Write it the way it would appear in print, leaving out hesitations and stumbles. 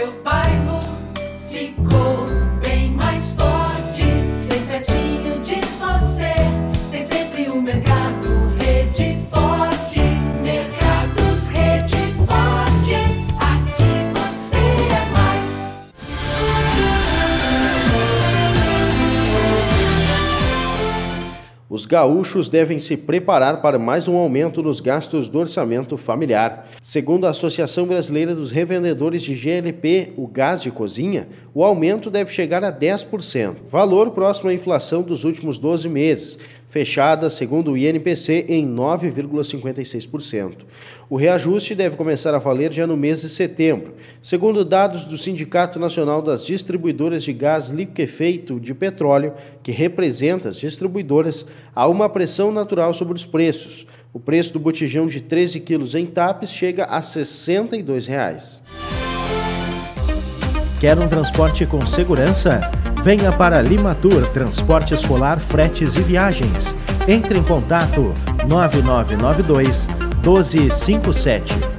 seu bairro ficou bem mais forte, bem pertinho de você. Tem sempre um mercado Rede Forte, Mercados Rede Forte, aqui você é mais. Os gaúchos devem se preparar para mais um aumento nos gastos do orçamento familiar. Segundo a Associação Brasileira dos Revendedores de GLP, o gás de cozinha, o aumento deve chegar a 10%, valor próximo à inflação dos últimos 12 meses, fechada, segundo o INPC, em 9,56%. O reajuste deve começar a valer já no mês de setembro. Segundo dados do Sindicato Nacional das Distribuidoras de Gás Liquefeito de Petróleo, que representa as distribuidoras, há uma pressão natural sobre os preços. O preço do botijão de 13 quilos em TAPs chega a R$ 62. Quer um transporte com segurança? Venha para Limatur Transporte Escolar, Fretes e Viagens. Entre em contato 9992 1257.